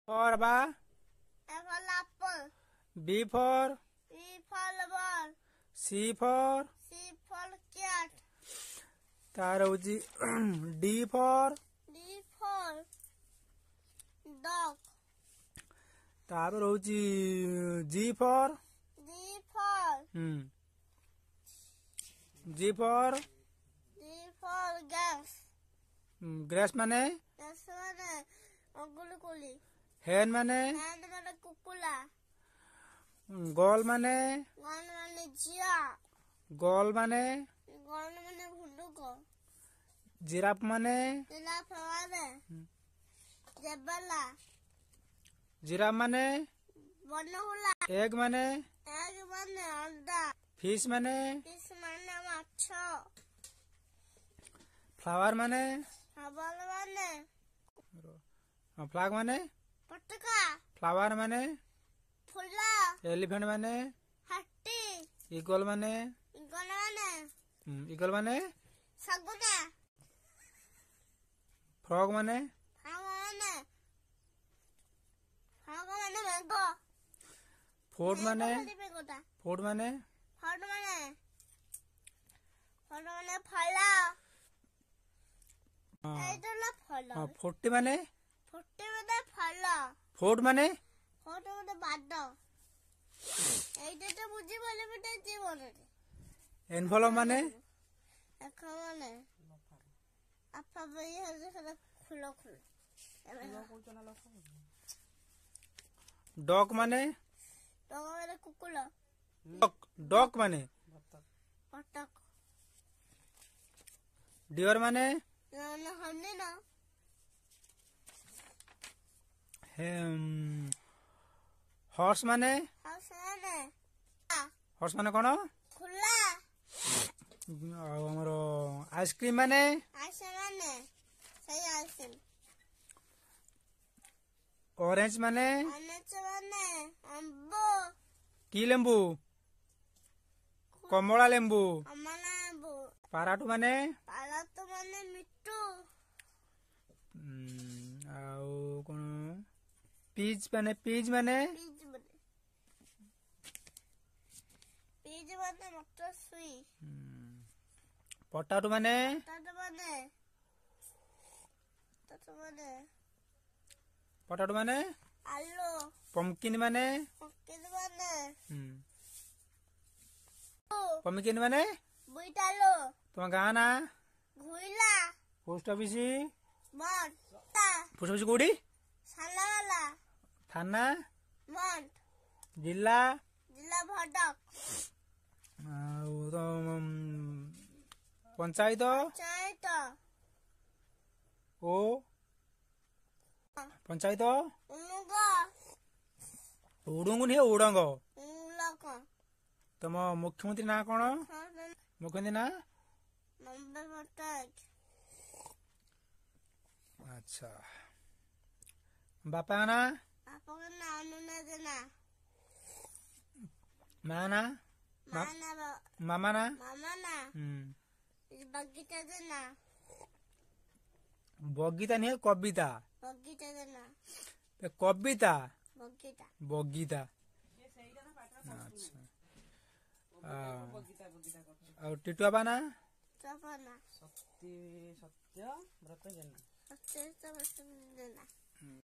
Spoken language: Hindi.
for ba. A for apple. B for B for ball. C for C for cat. तार होची D for D for dog. तापर होची G for G for G for gas. Grace माने Gas माने अंगुली कुली. hen माने Hand माने कुकुला. गोल माने Gun माने जिया. गोल माने Gun माने भुंडुको. जिराफ माने जिराफ माने जेबला. जिराफ माने बनहुला. एग माने एग माने अंडा. फिश माने फिश माने माछ. फ्लावर माने हबल माने फ्लैग माने पटका. फ्लावर माने फुला. एलिफेंट माने हाथी. ईगल माने इगल माने ईगल माने सगुना. फ्रॉग माने फ्रॉग माने मैंगो. फोर्ट माने फल फोर्ट माने फल. এইটা ফল. 40 माने 40 মানে ফল. फोर्ट माने 40 মানে বাদ. এইটা তো বুঝি বলে বেটা জীবনে. एनवलप माने এখন মানে আপা বই হচ্ছে খালি খুলো খুলো. डॉग माने তোমার কুকুলা. डॉग माने পটক. डियर माने না হনে না. हॉर्स माने হাসনে हॉर्स माने कौन খুলা. हमर आइसक्रीम माने আসে মানে সেই আসেন. ऑरेंज माने অনেক মানে আম্বো. की लेंबू कमला लेंबू আমার আম্বো. पाराटू माने পালা তো মানে মিট্টু. आउ कौन पीज माने পিজ মানে মটর সুই. पोटाटो माने তাতে মানে पोटाटो माने আলু. पम्पकिन माने পকিল মানে पम्पकिन माने বুইটালু. तुम गाँव ना ঘুইলা. पोस्ट ऑफिस মন্টা. पोस्ट ऑफिस कोडी সালাওয়ালা. थाना মন্ট. जिला জিলা ভডক. आउ तो पंचायत চাইত. ओ पंचायत উনুগ. उडुंग नहीं उड़ंग উলক. तुम मुख्यमंत्री ना कौन मुख्यमंत्री ना নম্বর পটাক. अच्छा बापा ना আপনাকে না অনুনা দেনা. माँ ना মানা मामा ना মামা না. বগিটা দেনা. बगीता नहीं है कविता বগিটা देना. कविता বগিটা. बगीता अच्छा और टिटुआ ना চাপানা. সত্য ব্রত জেনা সত্যি তো দেনা.